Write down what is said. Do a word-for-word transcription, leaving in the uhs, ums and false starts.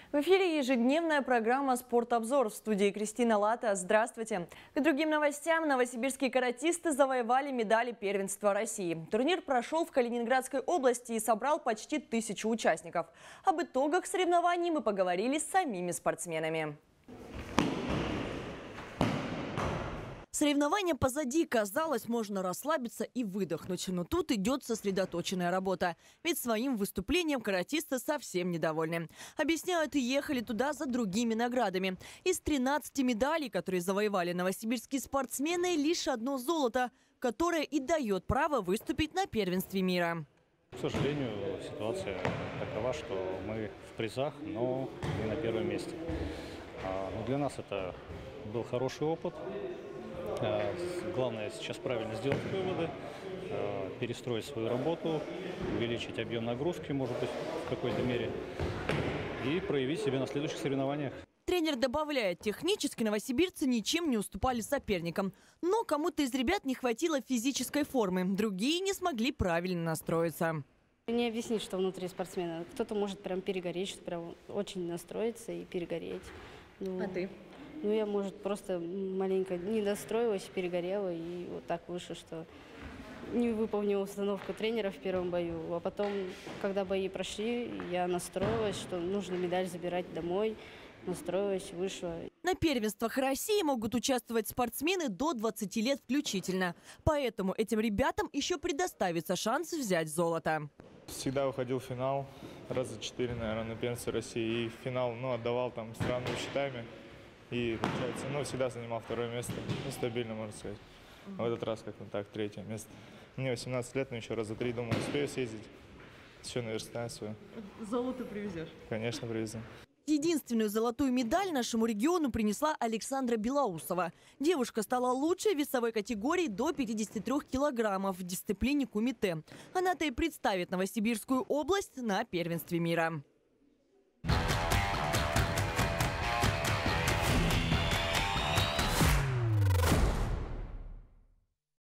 В эфире ежедневная программа «Спортобзор». В студии Кристина Лата. Здравствуйте. К другим новостям. Новосибирские каратисты завоевали медали первенства России. Турнир прошел в Калининградской области и собрал почти тысячу участников. Об итогах соревнований мы поговорили с самими спортсменами. Соревнования позади, казалось, можно расслабиться и выдохнуть. Но тут идет сосредоточенная работа. Ведь своим выступлением каратисты совсем недовольны. Объясняют, и ехали туда за другими наградами. Из тринадцати медалей, которые завоевали новосибирские спортсмены, лишь одно золото, которое и дает право выступить на первенстве мира. К сожалению, ситуация такова, что мы в призах, но не на первом месте. Но для нас это был хороший опыт. Главное сейчас правильно сделать выводы, перестроить свою работу, увеличить объем нагрузки, может быть, в какой-то мере, и проявить себя на следующих соревнованиях. Тренер добавляет, технически новосибирцы ничем не уступали соперникам. Но кому-то из ребят не хватило физической формы, другие не смогли правильно настроиться. Не объяснить, что внутри спортсмена. Кто-то может прям перегореть, что прям очень настроиться и перегореть. Ну, а ты? Ну, я, может, просто маленько не настроилась, перегорела, и вот так вышло, что не выполнила установку тренера в первом бою. А потом, когда бои прошли, я настроилась, что нужно медаль забирать домой, настроилась, вышла. На первенствах России могут участвовать спортсмены до двадцати лет включительно. Поэтому этим ребятам еще предоставится шанс взять золото. Всегда выходил в финал, раза четыре, наверное, на первенстве России. И в финал, ну, отдавал там странными счетами. И, получается, ну, всегда занимал второе место. Ну, стабильно, можно сказать. А в этот раз как-то так, третье место. Мне восемнадцать лет, но еще раза три, думаю, успею съездить. Еще наверстаю свое. Золото привезешь? Конечно, привезу. Единственную золотую медаль нашему региону принесла Александра Белоусова. Девушка стала лучшей в весовой категории до пятидесяти трёх килограммов в дисциплине кумите. Она-то и представит Новосибирскую область на первенстве мира.